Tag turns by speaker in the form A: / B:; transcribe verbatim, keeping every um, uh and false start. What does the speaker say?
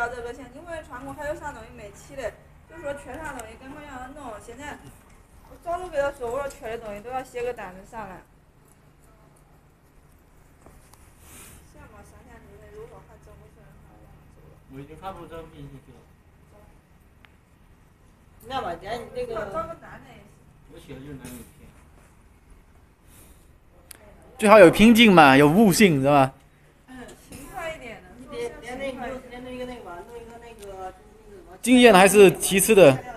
A: 要这个钱，因为全国还有啥东西没起的，就说缺啥东西赶快让他弄。现在我早就给他说，我说缺的东西都要写个单子上来。行吧，三天之内如果还整不出来，还让他走了。
B: 我已经发布这个信息去了。
C: 那吧，咱那个。
A: 找个男的也行。
B: 我写的就是男女片。
D: 最好有拼劲嘛，有悟性，知道吧？
A: 嗯，勤快一点的。
C: 连连那个连那个那个吧，弄一个那个。
D: 经验还是其次的。